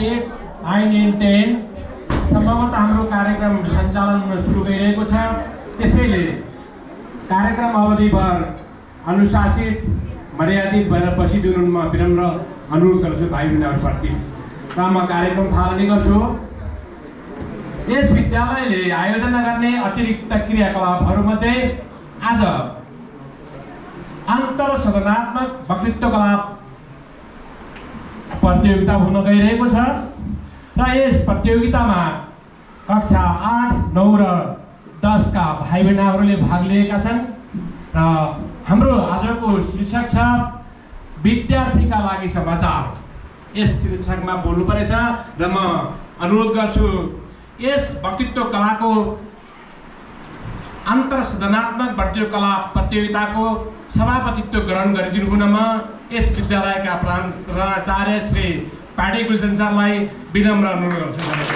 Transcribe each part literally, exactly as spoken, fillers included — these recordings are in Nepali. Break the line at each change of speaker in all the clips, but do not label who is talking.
एट नाइन एन्ड टेन सम्भवतः हाम्रो कार्यक्रम सञ्चालन हुन सुरु गरिरहेको छ। त्यसैले कार्यक्रम अवधिभर अनुशासित मर्यादित भएर बसिदिनु म विनम्र अनुरोध गर्छु भाइ बहिनीहरूप्रति र म कार्यक्रम थालनी गर्छु। यस विद्यालयले आयोजना गर्ने अतिरिक्त क्रियाकलापहरूमध्ये आज अन्तर सदनात्मक वक्तृत्व कला प्रतियोगिता हुन गइरहेको छ र यस प्रतियोगितामा कक्षा आठ नौ र दसका भाइ बहिनीहरूले भाग लिएका छन् र हाम्रो आजको शीर्षक छ विद्यार्थीका लागि समाचार। यस शीर्षकमा बोल्नु परेछ र म अनुरोध गर्छु यस वक्तृत्व कलाको अन्तर सदनात्मक वक्तृत्व कला प्रतियोगिताको सभापतित्व ग्रहण गरिदिनु हुनमा यस विद्यालयका प्राचार्य श्री पाटे गुलशन सरलाई विनम्र अनुरोध गर्छु।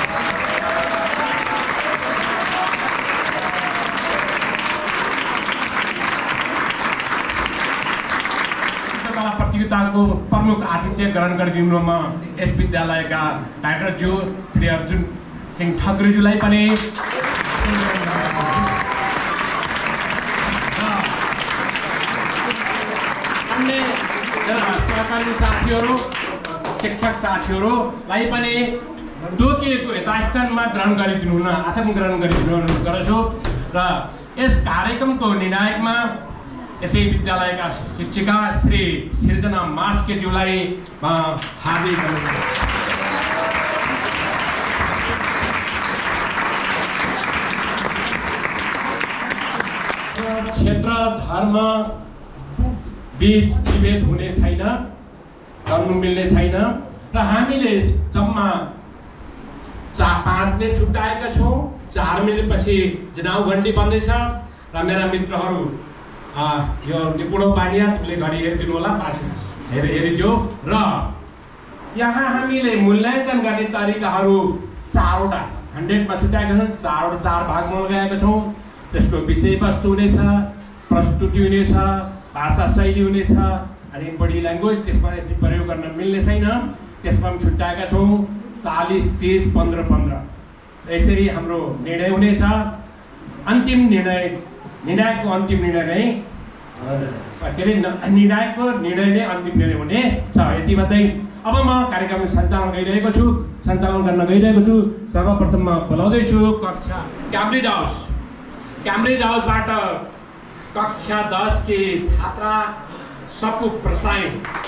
कला प्रतियोगिताको प्रमुख आतिथ्य ग्रहण गरिदिनुमा यस विद्यालयका डाइरेक्टरज्यू श्री अर्जुन सिंह ठकुरीज्यूलाई पनि अन्य सहकारी साथीहरू शिक्षक साथीहरूलाई पनि तोकिएको यथास्थानमा ग्रहण गरिदिनु हुन आसन ग्रहण गरिदिनु अनुरोध गर्छु र यस कार्यक्रमको निर्णायकमा यसै विद्यालयका शिक्षिका श्री सृजना मास्केज्यूलाई हार्दिक अनुरोध। क्षेत्र धर्म बीच विभेद हुने छैन, गर्नु मिल्ने छैन र हामीले जम्मा चार पाँच मिनट छुट्याएका छौँ। चार मिनटपछि जनाउ घन्टी बन्दैछ र मेरा मित्रहरू यो निपुणो पानिया तुले घडी हेरिदिनु होला, हेर हेरिदियो र यहाँ हामीले मूल्याङ्कन गर्ने तरिकाहरू चारवटा हन्ड्रेडमा छुट्याएका छन्। चारवटा चार भागमा लगाएका छौँ। त्यसको विषयवस्तु हुनेछ, प्रस्तुति हुनेछ, भाषा शैली हुनेछ अनि बडी ल्याङ्ग्वेज त्यसमा यति प्रयोग गर्न मिल्ने छैन, त्यसमा पनि छुट्याएका छौँ। चालिस तिस पन्ध्र पन्ध्र यसरी हाम्रो निर्णय हुनेछ। अन्तिम निर्णय निर्णायकको अन्तिम निर्णय नै के अरे निर्णायकको निर्णय नै अन्तिम निर्णय हुने छ। यति भन्दै अब म कार्यक्रम सञ्चालन गरिरहेको छु सञ्चालन गर्न गइरहेको छु। सर्वप्रथम म बोलाउँदैछु कक्षा क्याम्ब्रिज हाउस क्याम्ब्रिज हाउसबाट कक्षा दस के छात्रा सबको प्रसाई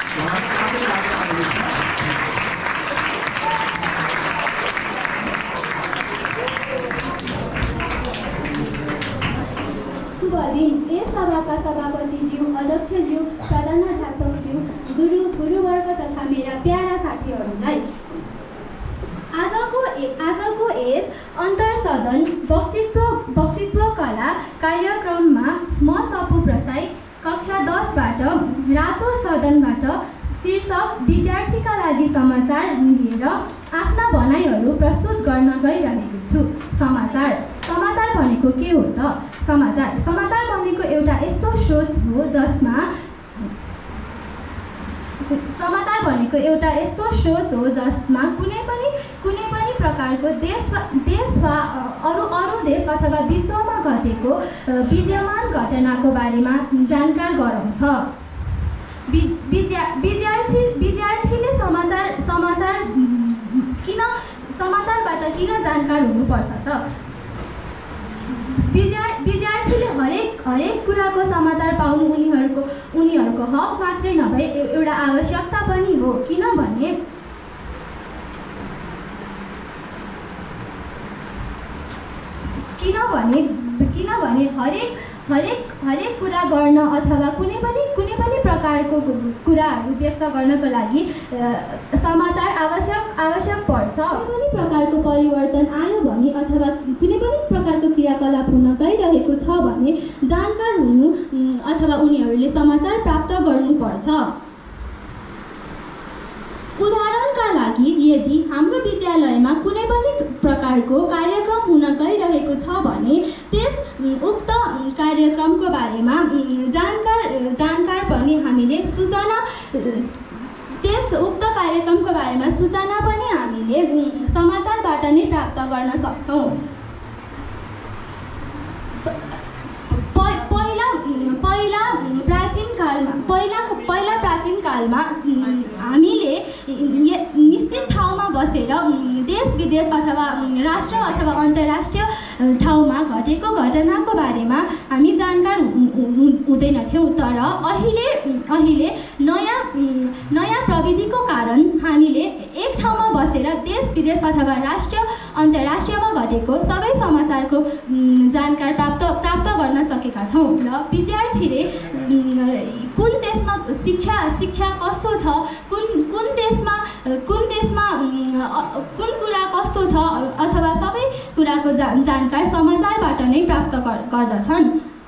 शुभ दिन। यस सभाका सभापतिज्यू, अध्यक्षज्यू, प्रधानाध्यापकज्यू, गुरु गुरुवर्ग तथा मेरा प्यारा साथीहरूलाई आजको आजको यस अन्तर सदन वक्तृत्व वक्तृत्व कला कार्यक्रममा म सपु प्रसाई कक्षा दसबाट रातो सदनबाट शीर्षक विद्यार्थीका लागि समाचार लिएर आफ्ना भनाइहरू प्रस्तुत गर्न गइरहेको छु। समाचार समाचार भनेको के हो त? समाचार समाचार भनेको एउटा यस्तो स्रोत हो जसमा समाचार भनेको एउटा यस्तो स्रोत हो जसमा कुनै पनि कुनै पनि प्रकारको देश देश वा अरू अरू देश अथवा विश्वमा घटेको विद्यमान घटनाको बारेमा जानकार गराउँछ। विद्या विद्यार्थी विद्यार्थीले समाचार समाचार किन समाचारबाट किन जानकार हुनुपर्छ त? विद्या विद्यार्थीले हरेक हरेक कुराको समाचार पाउनु उनीहरूको उनीहरूको हक मात्रै नभए एउटा आवश्यकता पनि हो। किनभने किनभने किनभने हरेक हरेक हरेक कुरा गर्न अथवा कुनै पनि कुनै पनि प्रकारको कुराहरू व्यक्त गर्नको लागि समाचार आवश्यक आवश्यक पर्छ। कुनै पनि प्रकारको परिवर्तन आयो भने अथवा कुनै पनि प्रकारको क्रियाकलाप हुन गइरहेको छ भने जानकार हुनु अथवा उनीहरूले समाचार प्राप्त गर्नुपर्छ। उदाहरणका लागि यदि हाम्रो विद्यालयमा कुनै पनि प्रकारको कार्यक्रम हुन गइरहेको छ भने त्यस उक्त कार्यक्रमको बारेमा जानकार जानकार पनि हामीले सूचना त्यस उक्त कार्यक्रमको बारेमा सूचना पनि हामीले समाचारबाट नै प्राप्त गर्न सक्छौँ। पहिला पहिला प्राचीन कालमा पहिला पहिला प्राचीन कालमा हामीले निश्चित ठाउँमा बसेर देश विदेश अथवा राष्ट्र अथवा अन्तर्राष्ट्रिय ठाउँमा घटेको घटनाको बारेमा हामी जानकार हुँदैनथ्यौँ। तर अहिले अहिले नयाँ नयाँ प्रविधिको कारण हामीले एक ठाउँमा बसेर देश विदेश अथवा राष्ट्रिय अन्तर्राष्ट्रियमा घटेको सबै समाचारको जानकारी प्राप्त प्राप्त गर्न सकेका छौँ। र विद्यार्थीले कुन देशमा शिक्षा शिक्षा कस्तो छ, कुन कुन देशमा कुन देशमा कुन कुरा कस्तो छ अथवा सबै कुराको जान जानकारी समाचारबाट नै प्राप्त गर्दछन्।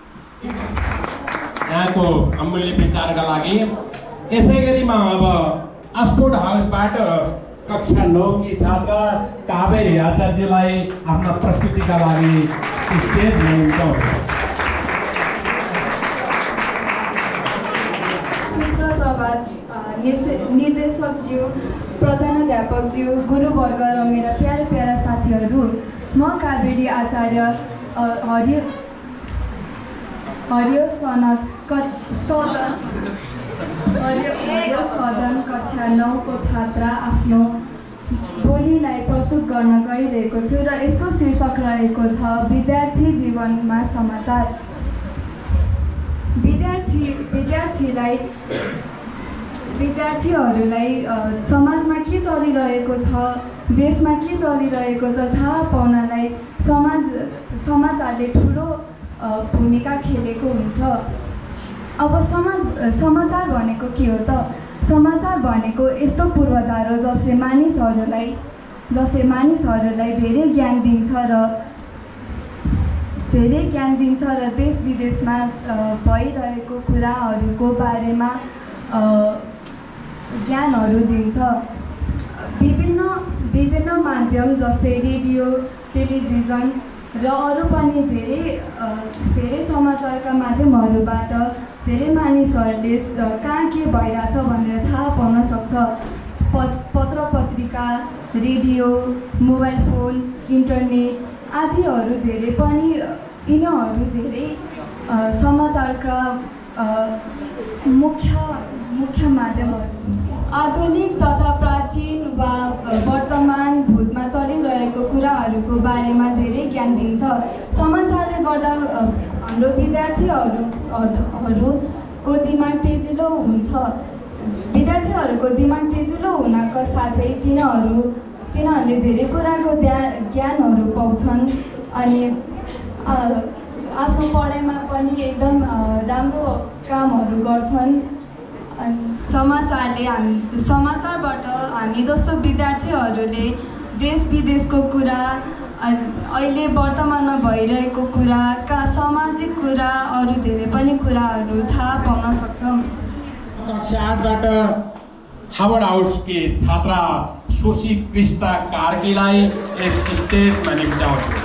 यहाँको अमूल्य विचारका लागि यसै गरी म अब अस्फोट हाउसबाट कक्षा नौ की छात्रा कावेरी आचार्यलाई आफ्ना प्रस्तुतिका लागि स्टेज ल्याउँछौँ।
निर्देशकज्यू, प्रधानाध्यापकज्यू, गुरुवर्ग र मेरा प्यारा प्यारा साथीहरू, म कावेरी आचार्य हरियो हरियो सनद सदन हरियो सदन कक्षा नौको छात्रा आफ्नो बोलीलाई प्रस्तुत गर्न गइरहेको छु र यसको शीर्षक रहेको छ विद्यार्थी जीवनमा समाचार। विद्यार्थी विद्यार्थीलाई विद्यार्थीहरूलाई समाजमा के चलिरहेको छ, देशमा के चलिरहेको छ थाहा पाउनलाई समाज समाचारले ठुलो भूमिका खेलेको हुन्छ। अब समाज समाचार भनेको के हो त? समाचार भनेको यस्तो पूर्वाधार हो जसले मानिसहरूलाई जसले मानिसहरूलाई धेरै ज्ञान दिन्छ र धेरै ज्ञान दिन्छ र देश विदेशमा भइरहेको कुराहरूको बारेमा ज्ञानहरू दिन्छ। विभिन्न विभिन्न माध्यम जस्तै रेडियो, टेलिभिजन र अरू पनि धेरै धेरै समाचारका माध्यमहरूबाट धेरै मानिसहरूले कहाँ के भइरहेछ भनेर थाहा पाउन सक्छ। पत्र पत्रिका, रेडियो, मोबाइल फोन, इन्टरनेट आदिहरू धेरै पनि यिनीहरू धेरै समाचारका मुख्य मुख्य माध्यमहरू। आधुनिक तथा प्राचीन वा वर्तमान भूतमा चलिरहेको कुराहरूको बारेमा धेरै ज्ञान दिन्छ। समाचारले गर्दा हाम्रो विद्यार्थीहरूको दिमाग तेजिलो हुन्छ। विद्यार्थीहरूको दिमाग तेजिलो हुनका साथै तिनीहरू तिनीहरूले धेरै कुराको ज्ञानहरू पाउँछन् अनि आफ्नो पढाइमा पनि एकदम राम्रो कामहरू गर्छन्। समाचारले हामी समाचारबाट हामी जस्तो विद्यार्थीहरूले देश विदेशको कुरा, अहिले वर्तमानमा भइरहेको कुरा, का सामाजिक कुरा, अरू धेरै पनि कुराहरू थाहा पाउन सक्छौँ।
कक्षा आठबाट हावर्ड हाउसकी छात्रा सोची कृष्णा कार्कीलाई यस स्टेजमा निम्त्याउँछु।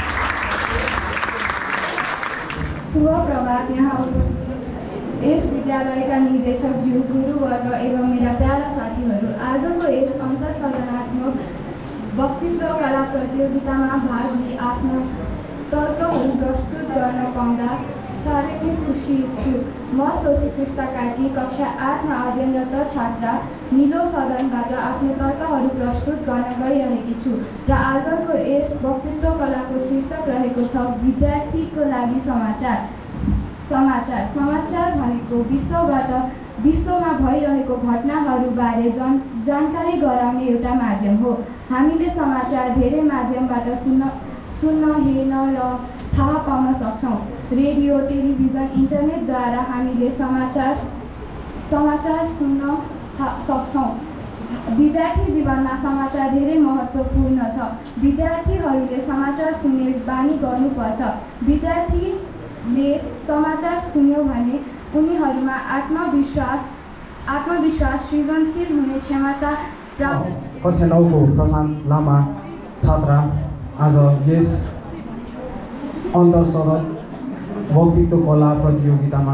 शुभ प्रभात। यहाँ यस विद्यालयका निर्देशकज्यू, गुरुवर्ग एवं मेरा प्यारा साथीहरू, आजको यस अन्तर्सदनात्मक वक्तृत्व कला प्रतियोगितामा भाग लिई आफ्नो तर्कहरू प्रस्तुत गर्न पाउँदा साह्रै नै खुसी छु। म सोची कृष्णा कार्की कक्षा आठमा अध्ययनरत छात्रा निलो सदनबाट आफ्नो तर्कहरू प्रस्तुत गर्न गइरहेकी छु र आजको यस वक्तृत्व कलाको शीर्षक रहेको छ विद्यार्थीको लागि समाचार। समाचार समाचार भनेको विश्वबाट विश्वमा भइरहेको घटनाहरूबारे जान जानकारी गराउने एउटा माध्यम हो। हामीले समाचार धेरै माध्यमबाट सुन्न सुन्न हेर्न र थाहा पाउन सक्छौँ। रेडियो, टेलिभिजन, इन्टरनेटद्वारा हामीले समाचार समाचार सुन्न सक्छौँ। विद्यार्थी जीवनमा समाचार धेरै महत्त्वपूर्ण छ। विद्यार्थीहरूले समाचार सुन्ने बानी गर्नुपर्छ। विद्यार्थीले समाचार सुन्यो भने उनीहरूमा आत्मविश्वास आत्मविश्वास सृजनशील हुने क्षमता प्राप्त।
कक्षा नौको प्रशान्त लामा छात्रा आज यस अन्तर्सदन वक्तृत्व कला प्रतियोगितामा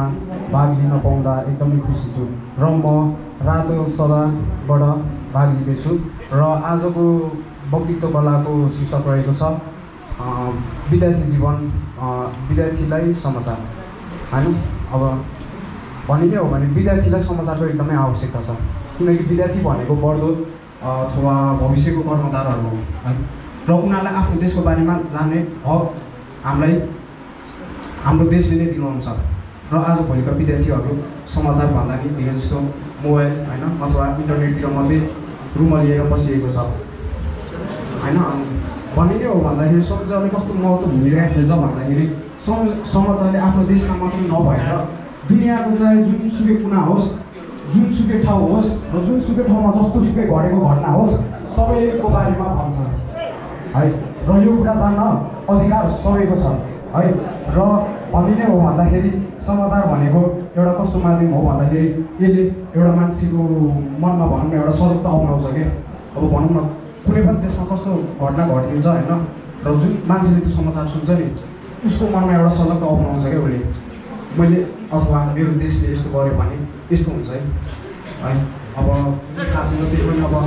भाग लिन पाउँदा एकदमै खुसी छु र म रातो सदनबाट भाग लिँदैछु र आजको वक्तृत्व कलाको शीर्षक रहेको छ विद्यार्थी जीवन विद्यार्थीलाई समाचार होइन। अब भनिने हो भने विद्यार्थीलाई समाचारको एकदमै आवश्यकता छ किनकि विद्यार्थी भनेको बढ्दो अथवा भविष्यको कर्मधारहरू हो है र उनीहरूलाई आफ्नो देशको बारेमा जान्ने हक हामीलाई हाम्रो देशले नै दिनुहुन्छ र आजभोलिका विद्यार्थीहरू समाचार भन्दा नि धेरै जस्तो मोबाइल होइन अथवा इन्टरनेटतिर मात्रै रुमलिएर बसिएको छ होइन। भनिने हो भन्दाखेरि समाचारले कस्तो महत्त्व भूमिका खेल्छ भन्दाखेरि सम समाचारले आफ्नो देशमा मात्रै नभएर दुनियाँको चाहे जुनसुकै कुना होस् जुनसुकै ठाउँ होस् र जुनसुकै ठाउँमा जस्तोसुकै घटेको घटना होस् सबैको बारेमा भन्छ है र यो कुरा जान्न अधिकार सबैको छ है। र भनिने हो भन्दाखेरि समाचार भनेको एउटा कस्तो माध्यम हो भन्दाखेरि यसले एउटा मान्छेको मनमा भनौँ न एउटा सजगता आउनाउँछ क्या। अब भनौँ न कुनै पनि देशमा कस्तो घटना घटिन्छ होइन र जुन मान्छेले त्यो समाचार सुन्छ नि उसको मनमा एउटा सजगता आउनाउँछ क्या उसले मैले अथवा मेरो देशले यस्तो गर्यो भने यस्तो हुन्छ है है। अब थाहा छैन त्यही पनि अब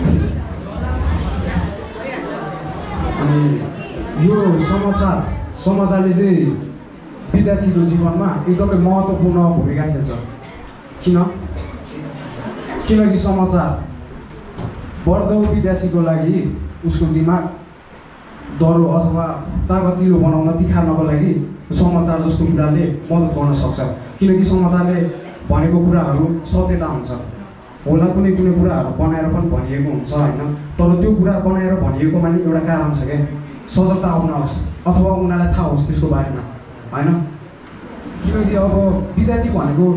अनि यो समाचार समाचारले चाहिँ विद्यार्थीको जीवनमा एकदमै महत्त्वपूर्ण भूमिका खेल्छ किन किनकि समाचार बढ्दो विद्यार्थीको लागि उसको दिमाग डह्रो अथवा तागतिलो बनाउन तिखार्नको लागि समाचार जस्तो कुराले मद्दत गर्न सक्छ किनकि समाचारले भनेको कुराहरू सत्यता हुन्छ होला कुनै कुनै कुराहरू बनाएर पनि भनिएको हुन्छ होइन तर त्यो कुरा बनाएर भनिएकोमा नि एउटा कारण छ क्या सजगता आउन होस् अथवा उनीहरूलाई थाहा होस् त्यसको बारेमा होइन। किनकि अब विद्यार्थी भनेको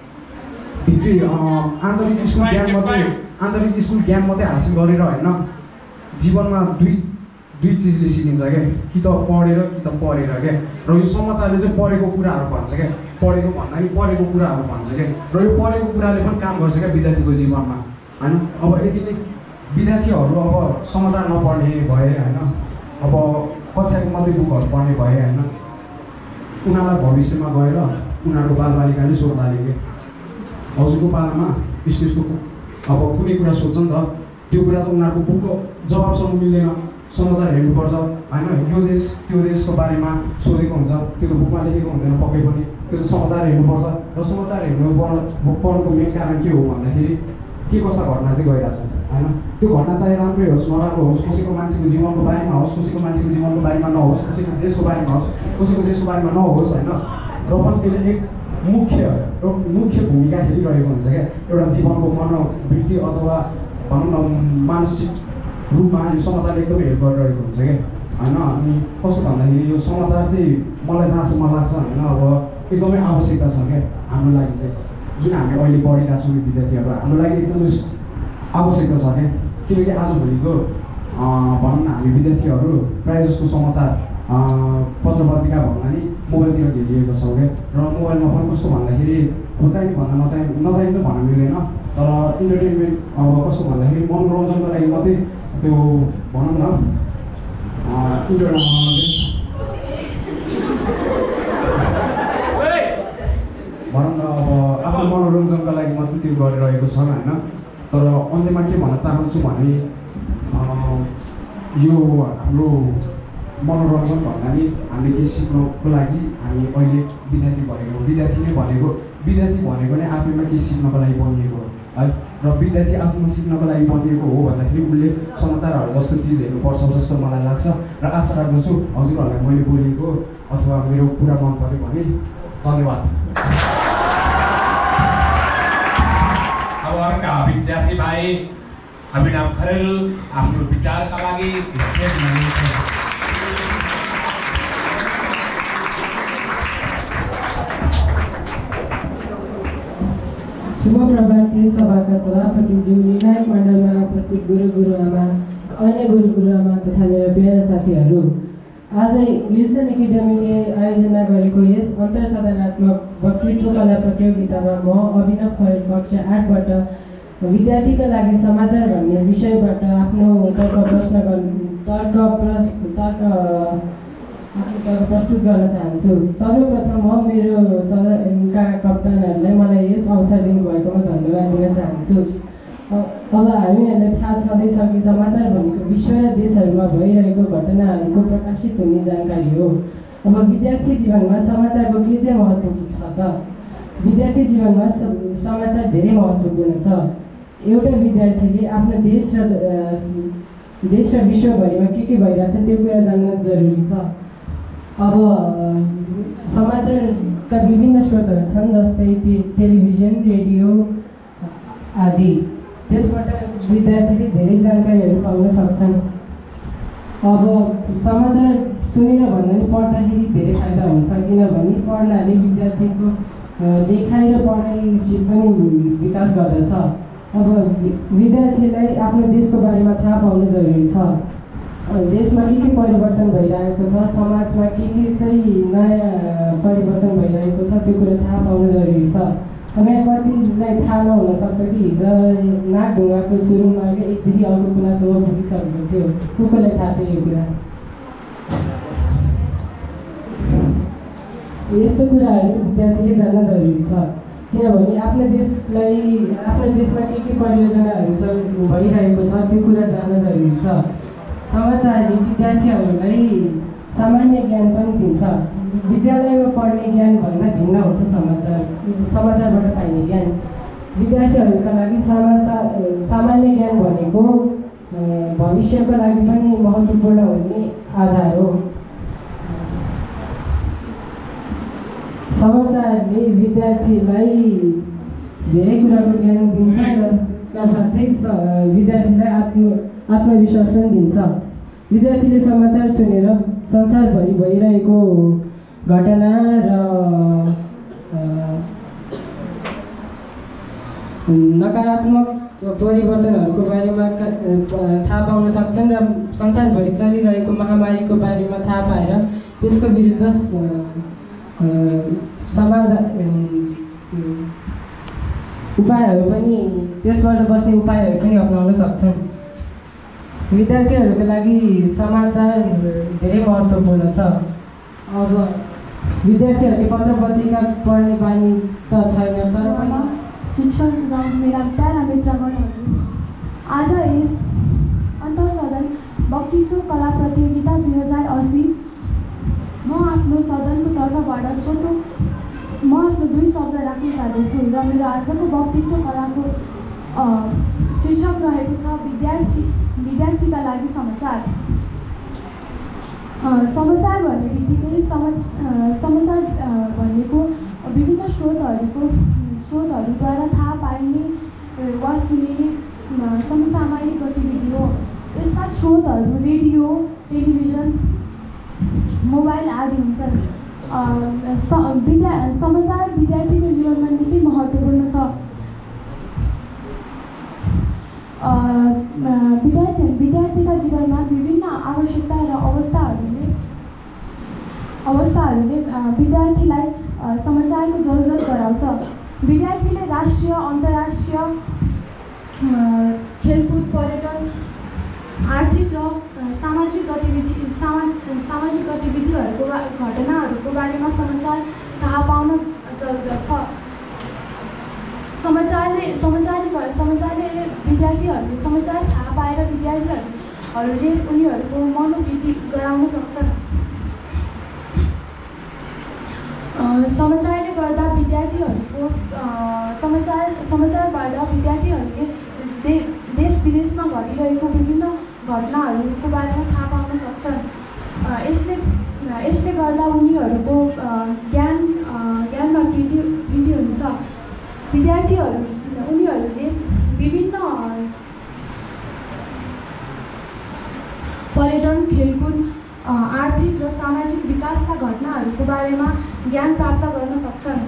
भित्री आन्तरिक स्कुल ज्ञान मात्रै आन्तरिक स्कुल ज्ञान मात्रै हासिल गरेर होइन जीवनमा दुई दुई चिजले सिकिन्छ क्या कि त पढेर कि त पढेर क्या र यो समाचारले चाहिँ पढेको कुराहरू भन्छ क्या पढेको भन्दा नि पढेको कुराहरू भन्छ क्या र यो पढेको कुराले पनि काम गर्छ क्या विद्यार्थीको जीवनमा होइन। अब यति नै विद्यार्थीहरू अब समाचार नपढ्ने भए होइन अब कक्षाको मात्रै बुकहरू पढ्ने भए होइन उनीहरूलाई भविष्यमा गएर उनीहरूको बालबालिकाले सोध्लाले कि हजुरको पालामा यस्तो यस्तो अब कुनै कुरा सोध्छ नि त त्यो कुरा त उनीहरूको बुकको जवाबसँग मिल्दैन समाचार हेर्नुपर्छ होइन। यो देश त्यो देशको बारेमा सोधेको हुन्छ त्यो त बुकमा लेखेको हुँदैन पक्कै पनि त्यो समाचार हेर्नुपर्छ र समाचार हेर्नु पढ्नु पढ्नुको मेन कारण के हो भन्दाखेरि के कस्ता घटना चाहिँ गइरहेछ होइन त्यो घटना चाहिँ राम्रै होस् नराम्रो होस् कसैको मान्छेको जीवनको बारेमा होस् कसैको मान्छेको जीवनको बारेमा नहोस् कसैको देशको बारेमा होस् कसैको देशको बारेमा नहोस् होइन र पनि त्यसले एक मुख्य मुख्य भूमिका खेलिरहेको हुन्छ क्या एउटा जीवनको मनोवृत्ति अथवा भनौँ न मानसिक रूपमा यो समाचारले एकदमै हेल्प गरिरहेको हुन्छ क्या होइन। अनि कस्तो भन्दाखेरि यो समाचार चाहिँ मलाई जहाँसम्म लाग्छ होइन अब एकदमै आवश्यकता छ क्या हाम्रो लागि चाहिँ जुन हामी अहिले पढिरहेका छौँ विद्यार्थीहरू हाम्रो लागि एकदमै आवश्यकता छ क्या किनकि आजभोलिको भनौँ न हामी विद्यार्थीहरू प्रायः जस्तो समाचार पत्र पत्रिका भन्दा नि मोबाइलतिर घेरिएको छौँ क्या र मोबाइलमा पनि कस्तो भन्दाखेरि अब चाहिने भन्दा नचाहि नचाहिने त भन्न मिल्दैन तर इन्टरटेनमेन्ट अब कस्तो भन्दाखेरि मनोरञ्जनको लागि मात्रै त्यो भनौँ न इन्टर भनौँ न अब आफ्नो मनोरञ्जनको लागि मात्रै त्यो गरिरहेको छ होइन। तर अन्त्यमा के भन्न चाहन्छु भने यो हाम्रो मनोरञ्जन भन्दा नि हामीले केही सिक्नको लागि हामी अहिले विद्यार्थी भएको विद्यार्थी नै भनेको विद्यार्थी भनेको नै आफैमा केही सिक्नको लागि बनिएको हो है र विद्यार्थी आफूमा सिक्नको लागि बनिएको हो भन्दाखेरि उसले समाचारहरू जस्तो चिज हेर्नुपर्छ जस्तो मलाई लाग्छ र आशा राख्दछु हजुरहरूलाई मैले बोलेको अथवा मेरो कुरा मन पऱ्यो भने धन्यवाद।
अब अर्का विद्यार्थी भाइ अभिनव खरेल आफ्नो विचारका लागि
शुभ प्रभात सभाका सभापतिज्यू निर्णायक मण्डलमा उपस्थित गुरु गुरुआमा अन्य गुरु गुरुआमा तथा मेरा प्यारा साथीहरू आज विल्सन एकाडेमीले आयोजना गरेको यस अन्तर सदनात्मक वक्तृत्व कला प्रतियोगितामा म अभिनव खरेल कक्षा आठबाट विद्यार्थीका लागि समाचार भन्ने विषयबाट आफ्नो तर्क प्रश्न तर्क प्रश्न तर्क प्रस्तुत गर्न चाहन्छु। सर्वप्रथम म मेरो सदनका कप्तानहरूलाई मलाई यस अवसर दिनुभएकोमा धन्यवाद दिन चाहन्छु। अब हामीहरूलाई थाहा छँदैछ कि समाचार भनेको विश्व र देशहरूमा भइरहेको घटनाहरूको प्रकाशित हुने जानकारी हो। अब विद्यार्थी जीवनमा समाचारको के चाहिँ महत्त्व छ त? विद्यार्थी जीवनमा समाचार धेरै महत्त्वपूर्ण छ। एउटा विद्यार्थीले आफ्नो देश र देश र विश्वभरिमा के के भइरहेछ त्यो कुरा जान्न जरुरी छ। अब समाचारका विभिन्न स्रोतहरू छन्, जस्तै टे टेलिभिजन, रेडियो आदि। त्यसबाट विद्यार्थीले धेरै जानकारीहरू पाउन सक्छन्। अब समाचार सुनेर भन्दा पनि पढ्दाखेरि धेरै फाइदा हुन्छ, किनभने पढ्नाले विद्यार्थीको लेखाइ र पढाइ पनि विकास गर्दछ। अब विद्यार्थीलाई आफ्नो देशको बारेमा थाहा पाउनु जरुरी छ। देशमा के के परिवर्तन भइरहेको छ, समाजमा के के चाहिँ नयाँ परिवर्तन भइरहेको छ त्यो कुरा थाहा पाउनु जरुरी छ। अब यहाँ कतिलाई थाहा नहुन सक्छ कि हिजो नागढुङ्गाको सुरु मार्ग एकदेखि अर्को कुनासम्म पुगिसकेको थियो, को कोलाई थाहा थियो यो कुरा? यस्तो कुराहरू विद्यार्थीले जान्न जरुरी छ, किनभने आफ्नो देशलाई आफ्नो देशमा के के परियोजनाहरू भइरहेको छ त्यो कुरा जान्न जरुरी छ। समाचारले विद्यार्थीहरूलाई सामान्य ज्ञान पनि दिन्छ। विद्यालयमा पढ्ने ज्ञान भन्दा भिन्न हुन्छ समाचार समाचारबाट पाइने ज्ञान। विद्यार्थीहरूका लागि समाचार सामान्य ज्ञान भनेको भविष्यको लागि पनि महत्त्वपूर्ण हुने आधार हो। समाचारले विद्यार्थीलाई धेरै कुराको ज्ञान दिन्छ र साथै विद्यार्थीलाई आत्म आत्मविश्वास पनि दिन्छ। विद्यार्थीले समाचार सुनेर संसारभरि भइरहेको घटना र नकारात्मक परिवर्तनहरूको बारेमा थाहा पाउन सक्छन् र संसारभरि चलिरहेको महामारीको बारेमा थाहा पाएर त्यसको विरुद्ध समाधान उपायहरू पनि त्यसबाट बस्ने उपायहरू पनि अपनाउन सक्छन्। विद्यार्थीहरूको लागि समाचार धेरै महत्त्वपूर्ण छ। अब विद्यार्थीहरूले पत्र पत्रिका पढ्ने बानी त छैन, तर पनि
शिक्षक र मेरा प्यारा मित्रगणहरू, आज यस अन्तर्सदन वक्तृत्व कला प्रतियोगिता दुई हजार असी म आफ्नो सदनको तर्फबाट छोटो म आफ्नो दुई शब्द राख्न चाहन्छु र मेरो आजको वक्तृत्व कलाको शीर्षक रहेको छ विद्यार्थी विद्यार्थीका लागि समाचार। समाचार भन्ने बित्तिकै समाचार भनेको विभिन्न स्रोतहरूको स्रोतहरूद्वारा थाहा पाइने वा सुनिने समसामयिक गतिविधि हो। यसका स्रोतहरू रेडियो, टेलिभिजन, मोबाइल आदि हुन्छन्। विद्या समाचार विद्यार्थीको जीवनमा निकै महत्त्वपूर्ण छ। विद्यार्थी विद्यार्थीका जीवनमा विभिन्न आवश्यकता र अवस्थाहरूले अवस्थाहरूले विद्यार्थीलाई समाचारको जरुरत गराउँछ। विद्यार्थीले राष्ट्रिय, अन्तर्राष्ट्रिय, खेलकुद, पर्यटन, आर्थिक र सामाजिक गतिविधि सामाजिक गतिविधिहरूको घटनाहरूको बारेमा समाचार थाहा पाउन जरुरत छ। समाचारले समाचारले समाचारले विद्यार्थीहरूले समाचार थाहा पाएर विद्यार्थीहरूले उनीहरूको मनोवृद्धि गराउन सक्छन्। समाचारले गर्दा विद्यार्थीहरूको समाचार समाचारबाट विद्यार्थीहरूले दे देश विदेशमा घटिरहेको विभिन्न घटनाहरूको बारेमा थाहा पाउन सक्छन्। यसले यसले गर्दा उनीहरूको ज्ञान ज्ञानमा वृद्धि वृद्धि हुन्छ। विद्यार्थीहरू उनीहरूले विभिन्न पर्यटन, खेलकुद, आर्थिक र सामाजिक विकासका घटनाहरूको बारेमा ज्ञान प्राप्त गर्न सक्छन्।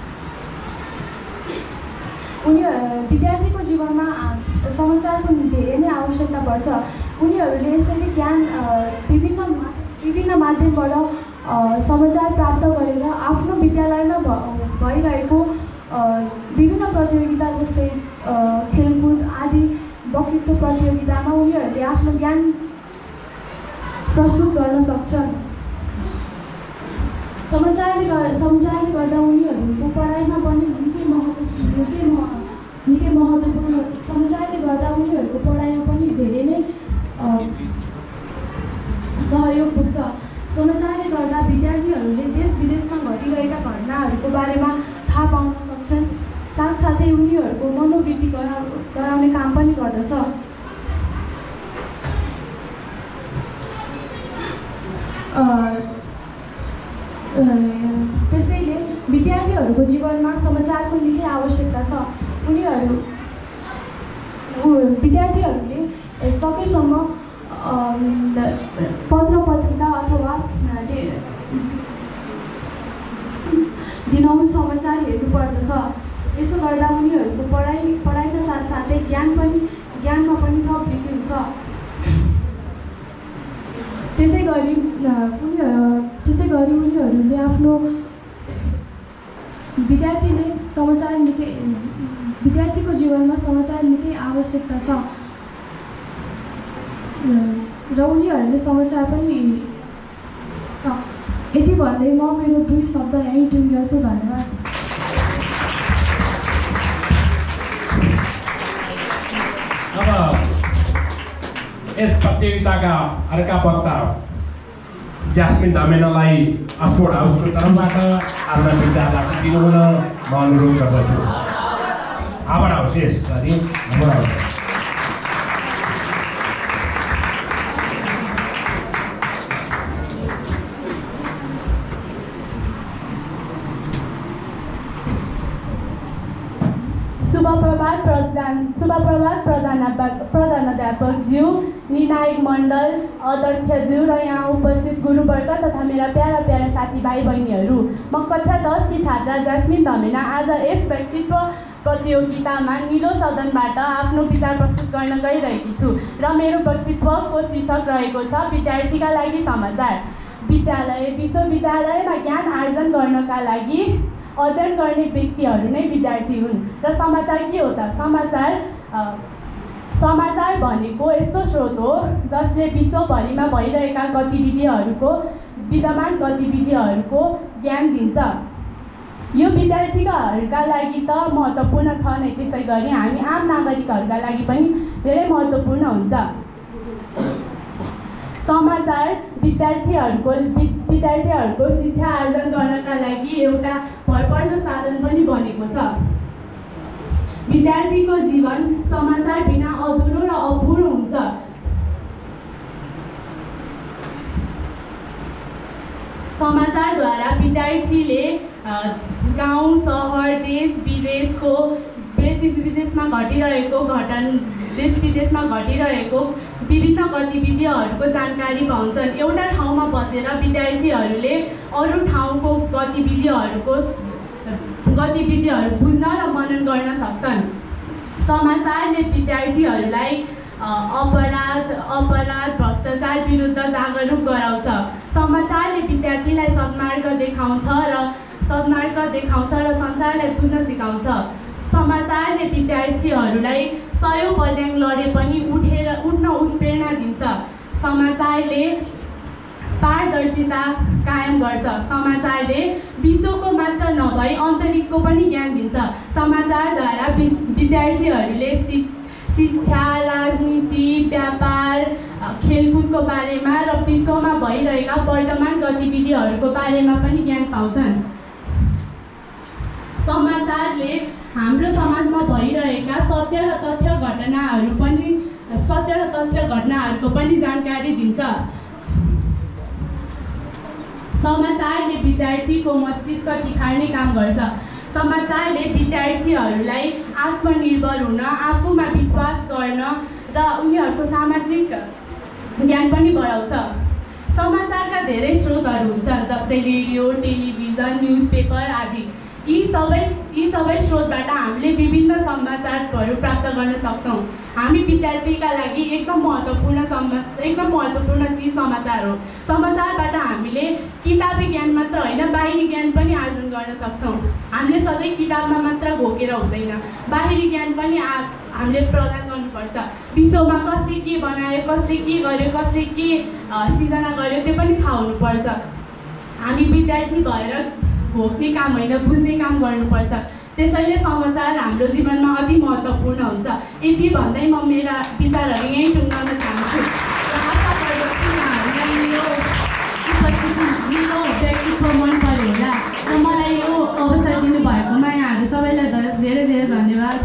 उनी विद्यार्थीको जीवनमा समाचारको धेरै नै आवश्यकता पर्छ। उनीहरूले यसरी ज्ञान विभिन्न विभिन्न माध्यमबाट समाचार प्राप्त गरेर आफ्नो विद्यालयमा भइरहेको विभिन्न प्रतियोगिता जस्तै खेलकुद आदि वक्तृत्व प्रतियोगितामा उनीहरूले आफ्नो ज्ञान प्रस्तुत गर्न सक्छन्। समाचारले गर्दा समाचारले गर्दा उनीहरूको पढाइमा पनि निकै महत्त्व निकै मह निकै महत्त्वपूर्ण समाचारले गर्दा उनीहरूको पढाइमा पनि धेरै नै सहयोग पुग्छ। समाचारले गर्दा विद्यार्थीहरूले देश विदेशमा घटिरहेका घटनाहरूको बारेमा थाहा पाउन सक्छन्। साथसाथै उनीहरूको मनोवृत्ति गरा गराउने काम पनि गर्दछ। त्यसैले विद्यार्थीहरूको जीवनमा समाचारको निकै आवश्यकता छ। उनीहरू विद्यार्थीहरूले सकेसम्म पत्र पत्रिका अथवा दिनहुँ समाचार हेर्नुपर्दछ। यसो गर्दा उनीहरूको पढाइ पढाइका साथसाथै ज्ञान पनि ज्ञानमा पनि थप वृद्धि हुन्छ। त्यसै गरी त्यसै गरी उनीहरूले आफ्नो विद्यार्थीले समाचार निकै विद्यार्थीको जीवनमा समाचार निकै आवश्यकता छ र उनीहरूले समाचार पनि यति भन्दै म मेरो दुई शब्द यहीँ टुङ्ग्याउँछु। धन्यवाद।
अब यस प्रतियोगिताका अर्का वक्ता ज्यास्मिन धमेनालाई अक्सफोर्ड हाउसको तर्फबाट आफ्ना विचारलाई दिनुहुन म अनुरोध गर्दछु। Howard house yes sorry Howard house.
शुभ प्रभात प्रधान शुभ प्रभात प्रधानाध्यापक प्रधानाध्यापकज्यू, निर्णायक मण्डल अध्यक्षज्यू र यहाँ उपस्थित गुरुवर्ग तथा मेरा प्यारा प्यारा साथीभाइ बहिनीहरू। म कक्षा दसकी छात्रा ज्यास्मिन धमेना आज यस व्यक्तित्व प्रतियोगितामा निलो सदनबाट आफ्नो विचार प्रस्तुत गर्न गइरहेकी छु र मेरो व्यक्तित्वको शीर्षक रहेको छ विद्यार्थीका लागि समाचार। विद्यालय विश्वविद्यालयमा ज्ञान आर्जन गर्नका लागि अध्ययन गर्ने व्यक्तिहरू नै विद्यार्थी हुन्। र समाचार के हो त? समाचार समाचार भनेको यस्तो स्रोत हो जसले विश्वभरिमा भइरहेका गतिविधिहरूको विद्यमान गतिविधिहरूको ज्ञान दिन्छ। यो विद्यार्थीहरूका लागि त महत्त्वपूर्ण छ नै, त्यसै गरी हामी आम नागरिकहरूका लागि पनि धेरै महत्त्वपूर्ण हुन्छ। समाचार विद्यार्थीहरूको विद्यार्थीहरूको शिक्षा आर्जन गर्नका लागि एउटा भरपर्दो साधन पनि बनेको छ। विद्यार्थीको जीवन समाचार बिना अधुरो र अपुरो हुन्छ। समाचारद्वारा विद्यार्थीले गाउँ सहर देश विदेशको देश विदेशमा घटिरहेको घटना देश विदेशमा घटिरहेको विभिन्न गतिविधिहरूको जानकारी पाउँछन्। एउटा ठाउँमा बसेर विद्यार्थीहरूले अरू ठाउँको गतिविधिहरूको गतिविधिहरू बुझ्न र मनन गर्न सक्छन्। समाचारले विद्यार्थीहरूलाई अपराध अपराध भ्रष्टाचार विरुद्ध जागरुक गराउँछ। समाचारले विद्यार्थीलाई सन्मार्ग देखाउँछ र सन्मार्ग देखाउँछ र संसारलाई बुझ्न सिकाउँछ। समाचारले विद्यार्थीहरूलाई सयौँ पल्याङ लडे पनि उठेर उठ्न उत्प्रेरणा दिन्छ। समाचारले पारदर्शिता कायम गर्छ। समाचारले विश्वको मात्र नभई अन्तरिक्षको पनि ज्ञान दिन्छ। समाचारद्वारा विद्यार्थीहरूले शिक्षा, राजनीति, व्यापार, खेलकुदको बारेमा र विश्वमा भइरहेका वर्तमान गतिविधिहरूको बारेमा पनि ज्ञान पाउँछन्। समाचारले हाम्रो समाजमा भइरहेका सत्य र तथ्य घटनाहरू पनि सत्य र तथ्य घटनाहरूको पनि जानकारी दिन्छ। समाचारले विद्यार्थीको मस्तिष्क तिखार्ने काम गर्छ। समाचारले विद्यार्थीहरूलाई आत्मनिर्भर हुन, आफूमा विश्वास गर्न र उनीहरूको सामाजिक ज्ञान पनि बढाउँछ। समाचारका धेरै स्रोतहरू हुन्छन् जस्तै रेडियो, टेलिभिजन, न्युज पेपर आदि। यी सबै यी सबै स्रोतबाट हामीले विभिन्न समाचारहरू प्राप्त गर्न सक्छौँ। हामी विद्यार्थीका लागि एकदम महत्त्वपूर्ण समा एकदम महत्त्वपूर्ण चिज समाचार हो। समाचारबाट हामीले किताबी ज्ञान मात्र होइन बाहिरी ज्ञान पनि आर्जन गर्न सक्छौँ। हामीले सधैँ किताबमा मात्र घोकेर हुँदैन, बाहिरी ज्ञान पनि आ हामीले प्रदान गर्नुपर्छ। विश्वमा कसले के बनायो, कसले के गर्यो, कसले के सिर्जना गर्यो त्यो पनि थाहा हुनुपर्छ। हामी विद्यार्थी भएर भोग्ने काम होइन, बुझ्ने काम गर्नुपर्छ। त्यसैले समाचार हाम्रो जीवनमा अति महत्त्वपूर्ण हुन्छ। यति भन्दै म मेरा विचारहरू यहीँ टुङ्गाउन चाहन्छु र आशा गर्दछु यहाँहरूलाई मेरो उपस्थिति, मेरो व्यक्तित्व मन पऱ्यो होला र मलाई यो अवसर दिनुभएकोमा यहाँहरू सबैलाई धेरै धेरै धन्यवाद।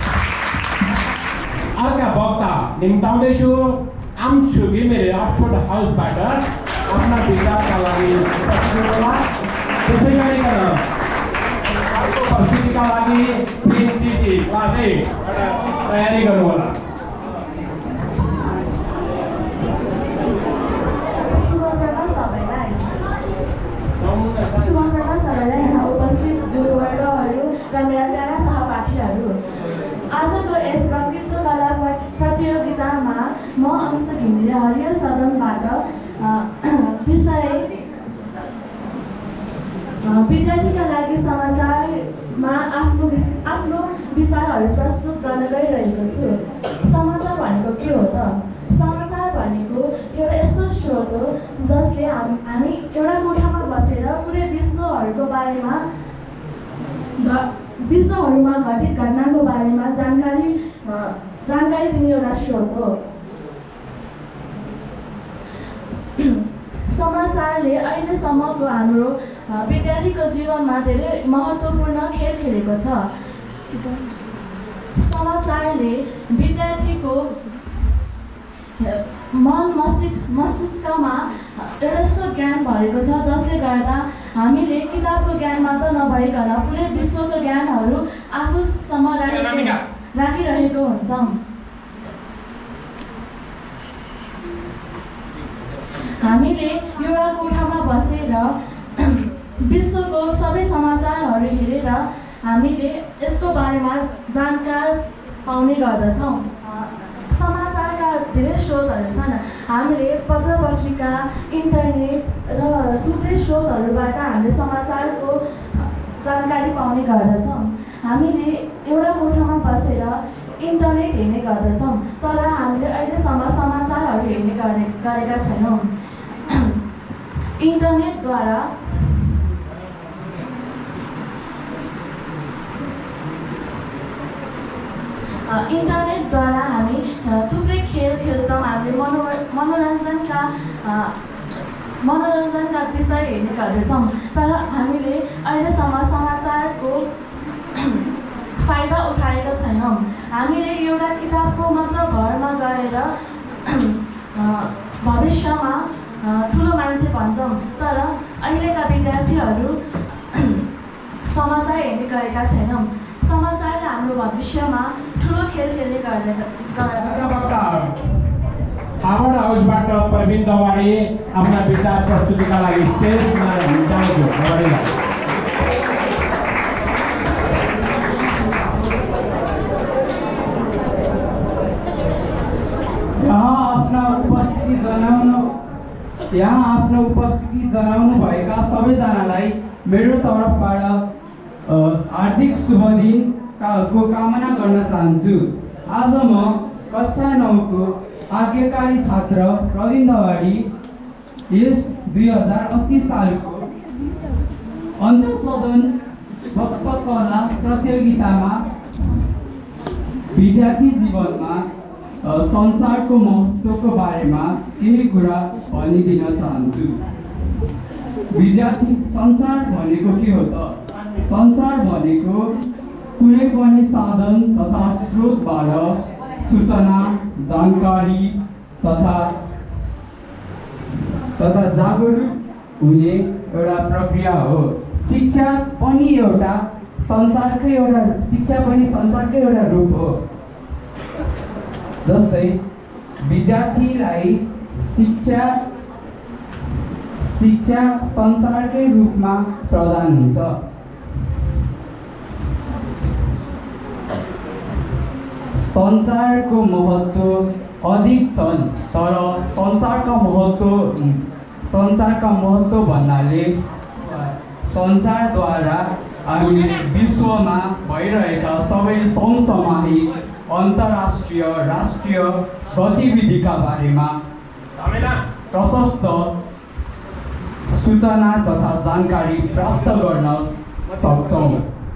अर्का वक्ता निम्ताउँदैछु आम्छु घिमिरे अक्सफोर्ड हाउसबाट आफ्ना विचारका लागि उपस्थित होला। त्यसै गरिकन अर्को प्रस्तुतिका लागि पिएचडी क्लास एटबाट तयारी गर्नुहोला।
शुभप्रभात सबैलाई, यहाँ उपस्थित गुरुवर्गहरू र मेरा प्यारा सहपाठीहरू। आजको यस वक्तृत्व कला प्रतियोगितामा म अंश घिमिरे हरियो सदनबाट विषय विद्यार्थीका लागि समाचारमा आफ्नो आफ्नो विचारहरू प्रस्तुत गर्न गइरहेको छु। समाचार भनेको के हो त? समाचार भनेको एउटा यस्तो स्रोत हो जसले हामी एउटा कोठामा बसेर पुरै विश्वहरूको बारेमा विश्वहरूमा घटित घटनाको बारेमा जानकारी जानकारी दिने एउटा स्रोत हो। समाचारले अहिलेसम्मको हाम्रो विद्यार्थीको जीवनमा धेरै महत्त्वपूर्ण खेल खेलेको छ। समाचारले विद्यार्थीको मन मस्तिष्क मस्तिष्कमा एउटा यस्तो ज्ञान भरेको छ जसले गर्दा हामीले किताबको ज्ञान मात्र नभइकन पुरै विश्वको ज्ञानहरू आफूसम्म राखिरहेको हुन्छौँ। हामीले एउटा कोठामा बसेर विश्वको सबै समाचारहरू हेरेर हामीले यसको बारेमा जानकार पाउने गर्दछौँ। समाचारका धेरै स्रोतहरू छन्। हामीले पत्र पत्रिका, इन्टरनेट र थुप्रै स्रोतहरूबाट हामीले समाचारको जानकारी पाउने गर्दछौँ। हामीले एउटा कोठामा बसेर इन्टरनेट हेर्ने गर्दछौँ, तर हामीले अहिलेसम्म समाचारहरू हेर्ने गरे गरेका छैनौँ। इन्टरनेटद्वारा इन्टरनेटद्वारा हामी थुप्रै खेल खेल्छौँ। हामीले मनो मनोरञ्जनका मनोरञ्जनका विषय हेर्ने गर्दछौँ, तर हामीले अहिलेसम्म समाचारको फाइदा उठाएका छैनौँ। हामीले एउटा किताबको मात्र घरमा गएर भविष्यमा ठुलो मान्छे भन्छौँ, तर अहिलेका विद्यार्थीहरू समाचार हेर्ने गरेका छैनौँ। समाचारले हाम्रो भविष्यमा ठुलो खेल खेल्ने गर्दछ।
हार्वर्ड हाउसबाट प्रवीण दवाडी आफ्ना विचार प्रस्तुतिका लागि स्टेजमा जानेछु।
यहाँ आफ्ना उपस्थिति जनाउनु यहाँ आफ्नो उपस्थिति जनाउनु भएका सबैजनालाई मेरो तर्फबाट हार्दिक शुभ दिन को कामना गर्न चाहन्छु। आज म कक्षा नौको आज्ञाकारी छात्र प्रवीण दवाडी यस दुई हजार अस्सी सालको अन्तर्सदन वक्तृत्व कला प्रतियोगितामा विद्यार्थी जीवनमा संसारको महत्त्वको बारेमा केही कुरा भनिदिन चाहन्छु। विद्यार्थी संसार भनेको के हो त? संसार भनेको कुनै पनि साधन तथा स्रोतबाट सूचना, जानकारी तथा तथा जागरुक हुने एउटा प्रक्रिया हो। शिक्षा पनि एउटा संसारकै एउटा शिक्षा पनि संसारकै एउटा रूप हो। जस्तै विद्यार्थीलाई शिक्षा शिक्षा संसारकै रूपमा प्रदान हुन्छ। संसारको महत्त्व अधिक छन्, तर संसारका महत्त्व संसारका महत्त्व भन्नाले संसारद्वारा हामी विश्वमा भइरहेका सबै समसामयिक, अन्तर्राष्ट्रिय, राष्ट्रिय गतिविधिका बारेमा प्रशस्त सूचना तथा जानकारी प्राप्त गर्न सक्छौँ।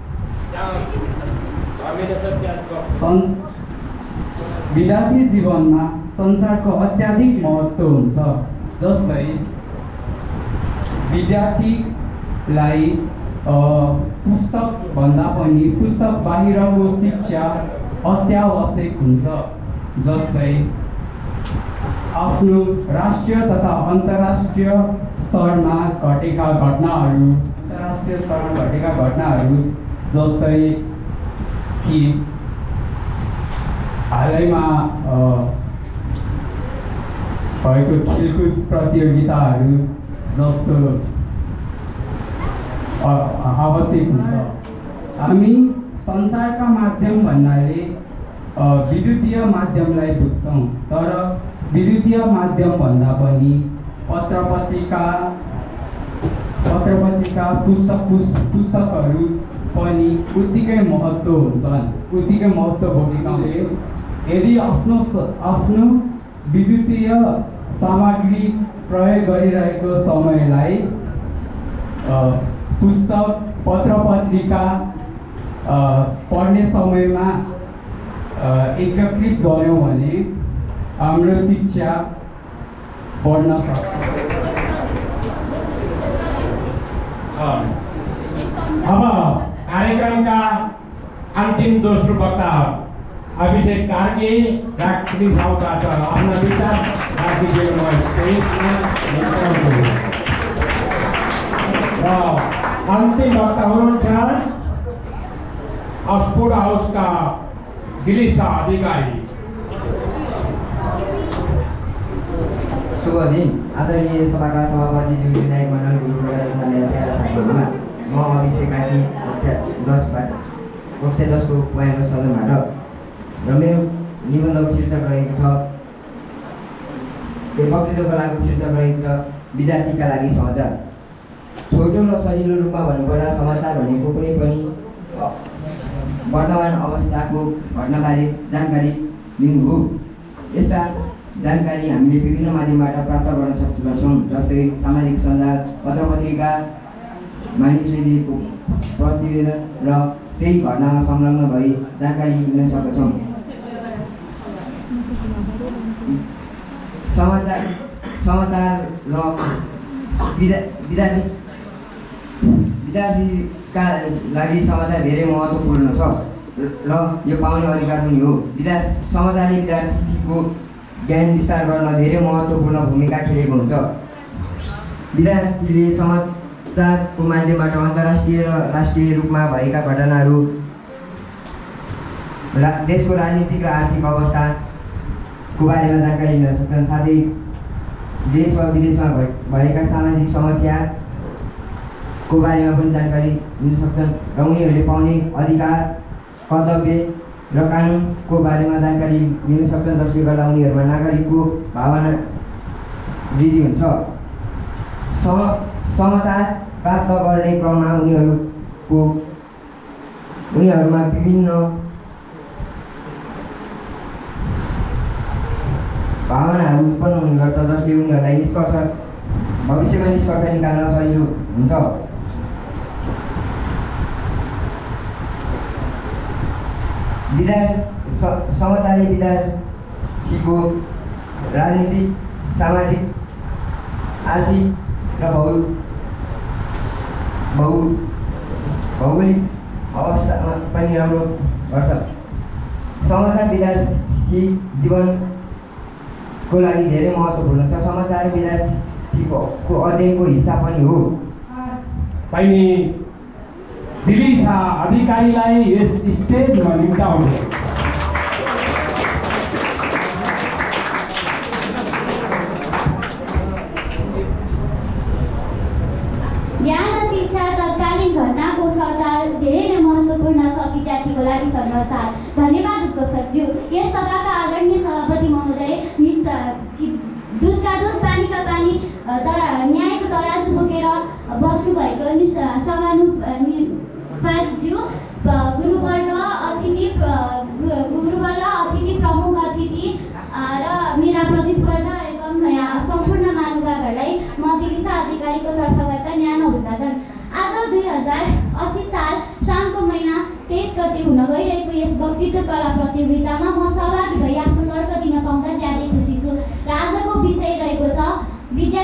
सन् विद्यार्थी जीवनमा सञ्चारको अत्याधिक महत्त्व हुन्छ। जस्तै विद्यार्थीलाई पुस्तकभन्दा पनि पुस्तक बाहिरको शिक्षा अत्यावश्यक हुन्छ। जस्तै आफ्नो राष्ट्रिय तथा अन्तर्राष्ट्रिय स्तरमा घटेका घटनाहरू अन्तर्राष्ट्रिय स्तरमा घटेका घटनाहरू जस्तै कि हालैमा भएको खेलकुद प्रतियोगिताहरू जस्तो आवश्यक हुन्छ। हामी सञ्चारका माध्यम भन्नाले विद्युतीय माध्यमलाई बुझ्छौँ, तर विद्युतीय माध्यम भन्दा पनि पत्र पत्रिका पत्र पत्रिका पुस्तक पुस्तकहरू पनि उत्तिकै महत्त्व हुन्छन्, उत्तिकै महत्त्व बोकेकाले यदि आफ्नो आफ्नो विद्युतीय सामग्री प्रयोग गरिरहेको समयलाई पुस्तक पत्र पत्रिका पढ्ने समयमा एकीकृत गऱ्यौँ भने हाम्रो शिक्षा बढ्न सक्छ।
अब कार्यक्रमका अन्तिम दोस्रो वक्ता अभिषेक कार्की राष्ट्रिय ठाउँबाट आफ्ना विचार राखिदिनु र अन्तिम वक्ता हुनुहुन्छ अस्फोट हाउसका गिरिशा अधिकारी।
शुभ दिन। आदरणीय सभाका सभापति ज्यू विनायक मण्डल गुरुबाट मेरा प्यारा साथीहरूमा म अभिषेक कार्की कक्षा दसबाट कक्षा दसको पहिलो सदनबाट र मेरो निबन्धको शीर्षक रहेको छ वक्तृत्व कलाको शीर्षक रहेको छ विद्यार्थीका लागि समाचार। छोटो र सजिलो रूपमा भन्नुपर्दा समाचार भनेको कुनै पनि वर्तमान अवस्थाको घटनाबारे जानकारी लिनु हो। यस्ता जानकारी हामीले विभिन्न माध्यमबाट प्राप्त गर्न सक्छौँ, जस्तै सामाजिक सञ्जाल, पत्र पत्रिका, मानिसले दिएको प्रतिवेदन र त्यही घटनामा संलग्न भई जानकारी लिन सक्दछौँ। समाचार समाचार र विद्यार्थी विद्यार्थीका लागि समाचार धेरै महत्त्वपूर्ण छ र यो पाउने अधिकार पनि हो। विद्यार्थी समाचारले विद्यार्थीको ज्ञान विस्तार गर्न धेरै महत्त्वपूर्ण भूमिका खेलेको हुन्छ। विद्यार्थीले समाचारको माध्यमबाट अन्तर्राष्ट्रिय र राष्ट्रिय रूपमा भएका घटनाहरू, रा देशको राजनीतिक र आर्थिक अवस्थाको बारेमा जानकारी लिन सक्छन्। साथै देश वा विदेशमा भएका सामाजिक समस्याको बारेमा पनि जानकारी लिन सक्छन् र उनीहरूले पाउने अधिकार, कर्तव्य र कानुनको बारेमा जानकारी लिन सक्छन्, जसले गर्दा उनीहरूमा नागरिकको भावना वृद्धि हुन्छ। सम समाचार प्राप्त गर्ने क्रममा उनीहरूको उनीहरूमा विभिन्न भावनाहरू उत्पन्न हुने गर्छ, जसले उनीहरूलाई निष्कर्ष भविष्यमा निष्कर्ष निकाल्न सजिलो हुन्छ। विद्यार्थी समाचारले विद्यार्थीको राजनीतिक, सामाजिक, आर्थिक र भौ भौ भौगोलिक अवस्थामा पनि राम्रो गर्छ। समाचार विद्यार्थी जीवनको लागि धेरै महत्त्वपूर्ण छ। समाचार विद्यार्थीको अध्ययनको हिस्सा पनि हो।
बहिनी दिलिसा अधिकारीलाई यस स्टेजमा निम्ताउनु।
ज्ञान र शिक्षा तत्कालीन घटनाको समाचार धेरै नै महत्त्वपूर्ण छ विद्यार्थीको लागि समाचार। धन्यवाद उपसचिव। यस सभाका आदरणीय सभापति महोदय, दुधका दुध पानीका पानी तर न्यायको तराजु बोकेर बस्नुभएको समानुपाज्यू गुरुवर्ग अतिथि गुरुवर्ग अतिथि प्रमुख अतिथि र मेरा प्रतिस्पर्धा एवं सम्पूर्ण महानुभावहरूलाई म दिलिसा अधिकारीको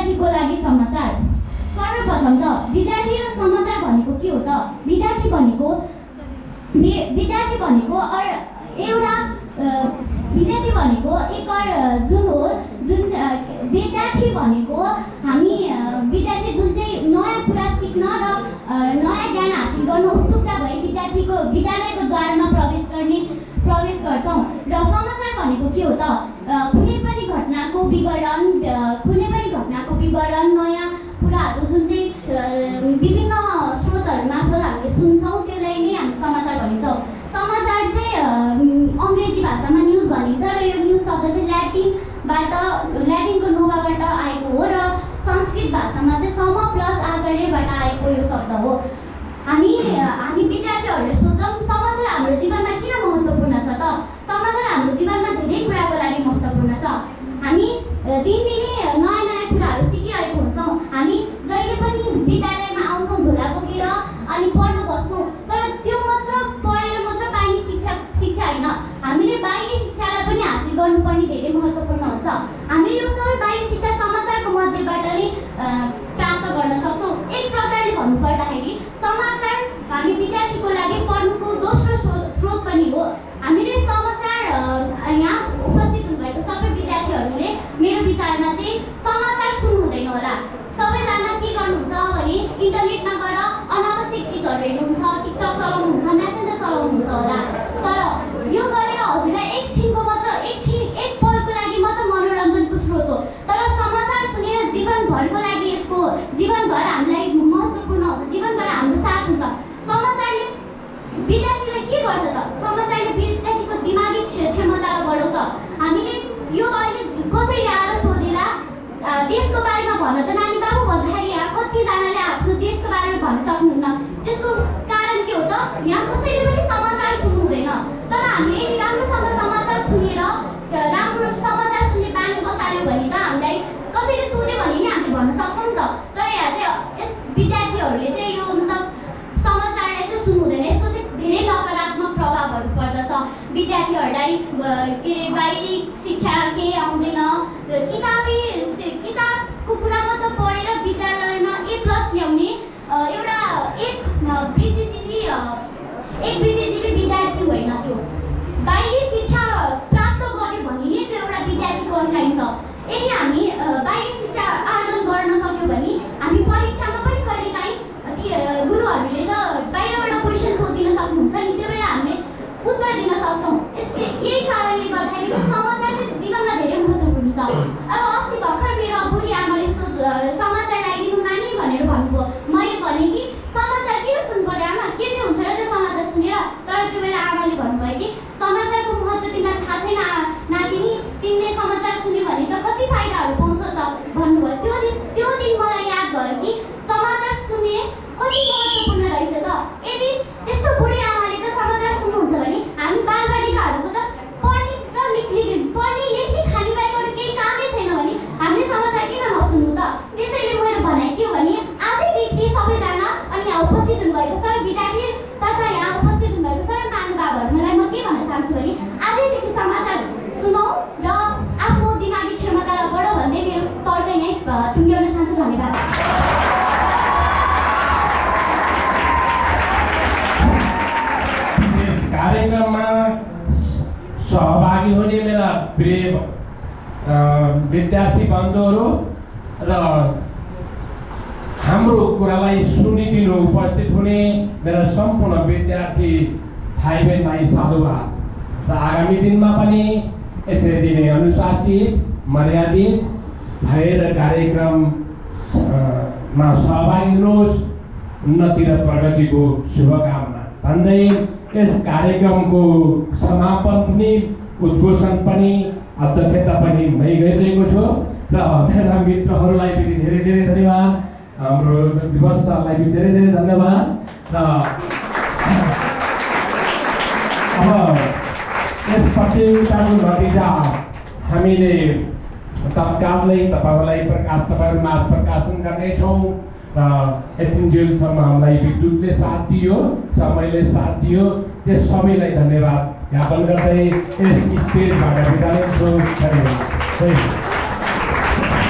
विद्यार्थीको लागि समाचार। सर्वप्रथम त विद्यार्थी र समाचार भनेको के हो त? विद्यार्थी भनेको विद्यार्थी भनेको एउटा विद्यार्थी भनेको एक जुन हो जुन विद्यार्थी भनेको हामी विद्यार्थी जुन चाहिँ नयाँ कुरा सिक्न र नयाँ ज्ञान हासिल गर्न उत्सुकता भई विद्यार्थीको विद्यालयको द्वारमा प्रवेश गर्ने प्रवेश गर्छौँ। र समाचार भनेको के हो त? कुनै पनि घटनाको विवरण कुनै पनि घटनाको विवरण नयाँ कुराहरू जुन चाहिँ विभिन्न स्रोतहरू मार्फत हामीले सुन्छौँ त्यसलाई नै हामी समाचार भनिन्छौँ। समाचार चाहिँ अङ्ग्रेजी भाषामा न्युज भनिन्छ र यो न्युज शब्द चाहिँ ल्याटिनबाट ल्याटिनको नोभाबाट आएको हो र संस्कृत भाषामा चाहिँ सम प्लस आचार्यबाट आएको यो शब्द हो। हामी हामी विद्यार्थीहरूले सोच्छौँ समाचार हाम्रो जीवनमा किन महत्त्वपूर्ण छ त? समाचार हाम्रो जीवनमा धेरै कुराको लागि महत्त्वपूर्ण छ। हामी दिनदिनै नयाँ नयाँ कुराहरू सिकिरहेको हुन्छौँ। हामी जहिले पनि विद्यालयमा आउँछौँ झोला बोकेर अनि पढ्न बस्छौँ, तर त्यो मात्र पढेर मात्र पाइने शिक्षा शिक्षा होइन, हामीले बाहिरी शिक्षालाई पनि हासिल गर्नुपर्ने धेरै महत्त्वपूर्ण हुन्छ। हामीले यो सबै बाहिरी शिक्षा समाचारको मध्येबाट नै प्राप्त गर्न सक्छौँ। एक प्रकारले भन्नुपर्दाखेरि समाचार हामी विद्यार्थीको लागि पढ्नुको दोस्रो स्रोत पनि हो। हामीले समाचार यहाँ उपस्थित हुनुभएको सबै विद्यार्थीहरूले मेरो विचारमा चाहिँ समाचार सुन्नु हुँदैन होला। सबैजना के गर्नुहुन्छ भने इन्टरनेटमा गएर अनावश्यक चिजहरू हेर्नुहुन्छ, टिकटक चलाउनुहुन्छ, मेसेन्जर चलाउनुहुन्छ होला। तर यो गरेर हजुरलाई एकछिनको मात्र एकछिन एक पलको लागि मात्र मनोरञ्जनको स्रोत हो, तर समाचार सुनेर जीवनभरको लागि यसको जीवनभर हामीलाई महत्त्वपूर्ण हुन्छ, जीवनभर हाम्रो साथ हुन्छ। समाचारले विद्यार्थीलाई के गर्छ त? समाचारले विद्यार्थीको दिमागी क्षमतालाई बढाउँछ। हामीले यो अहिले कसैले आएर सोधेला देशको बारेमा भन्न त नानी बाबु भन्दाखेरि यहाँ कतिजनाले आफ्नो देशको बारेमा भन्न सक्नुहुन्न। त्यसको कारण के हो त? यहाँ कसैले पनि समाचार सुन्नु हुँदैन। तर हामीले यदि राम्रोसँग समाचार सुनेर राम्रो समाचार सुन्ने बानी बसाल्यो भने त हामीलाई कसैले सोध्यो भने नि हामीले भन्न सक्छौँ नि त। तर यहाँ चाहिँ यस विद्यार्थीहरूले चाहिँ यो मतलब समाचारलाई चाहिँ सुन्नु हुँदैन। यसको चाहिँ धेरै नकारात्मक प्रभावहरू पर्दछ विद्यार्थीहरूलाई। के अरे बाहिरी शिक्षा केही आउँदैन, किताबी किताबको कुरा मात्र पढेर विद्यालयमा ए प्लस ल्याउने एउटा एक वृद्धिजीवी एक वृद्धिजीवी विद्यार्थी होइन। त्यो बाहिरी शिक्षा प्राप्त गर्यो भने नै त्यो एउटा विद्यार्थीको अनलाइन छ। यदि हामी बाहिरी शिक्षा आर्जन गर्न सक्यो भने हामी परीक्षामा पनि कहिलेकाहीँ गुरुहरूले त बाहिरबाट क्वेसन सोधिन सक्नुहुन्छ नि, त्यो बेला हामीले उत्तर दिन सक्छौँ। यसले यही कारणले गर्दाखेरि समाचार चाहिँ जीवनमा धेरै महत्त्वपूर्ण छ। अब अस्ति भर्खर मेरो बुढी आमाले सोध समाचार ल्याइदिनु नानी भनेर भन्नुभयो। मैले भने कि समाचार किन सुन्नु पर्यो आमा, के चाहिँ हुन्छ र त्यो समाचार सुनेर? तर त्यो बेला आमाले भन्नुभयो कि समाचारको महत्त्व तिमीलाई थाहा छैन नातिनी, तिमीले समाचार सुन्यो भने त कति फाइदाहरू पाउँछ त भन्नुभयो। त्यो दिन त्यो दिन मलाई याद भयो कि समाचार सुन्ने कति महत्त्वपूर्ण रहेछ त। यदि त्यस्तो बुढी आमाले त समाचार सुन्नुहुन्छ भने हामी बालबालिकाहरूको त पढ्ने र लेख्ने पढ्ने लेख्ने खाने बाहेक अरू केही कामै छैन भने हामीले समाचार किन नसुन्नु त? त्यसैले मेरो भनाइ के हो भने आजैदेखि सबैजना अनि यहाँ उपस्थित हुनुभएको सबै विद्यार्थी तथा यहाँ उपस्थित हुनुभएको सबै महानुभावहरूलाई म के भन्न चाहन्छु भने आजैदेखि समाचार सुनौँ र आफ्नो दिमागी क्षमतालाई बढाउँ भन्दै मेरो तर् चाहिँ यहीँ टुङ्ग्याउन चाहन्छु। धन्यवाद।
कार्यक्रममा सहभागी हुने मेरा प्रिय विद्यार्थी बन्धुहरू र हाम्रो कुरालाई सुनिदिनु उपस्थित हुने मेरा सम्पूर्ण विद्यार्थी भाइ बहिनीलाई साधुवाद। र आगामी दिनमा पनि यसरी नै अनुशासित मर्यादित भएर कार्यक्रममा सहभागी हुनुहोस्। उन्नति र प्रगतिको शुभकामना भन्दै यस कार्यक्रमको समापन पनि उद्घोषण पनि अध्यक्षता पनि मै गरिरहेको छु र मेरा मित्रहरूलाई पनि धेरै धेरै धन्यवाद। हाम्रो दिवस सरलाई पनि धेरै धेरै धन्यवाद। र अब यस प्रतियोगिताको नतिजा हामीले तत्कालै तपाईँहरूलाई प्रकाश तपाईँहरूमा प्रकाशन गर्नेछौँ। र यतिन्जेलसम्म हामीलाई विद्युतले साथ दियो, समयले साथ दियो, त्यस सबैलाई धन्यवाद ज्ञापन गर्दै यस स्टेजबाट बिदा लिन्छु। धन्यवाद।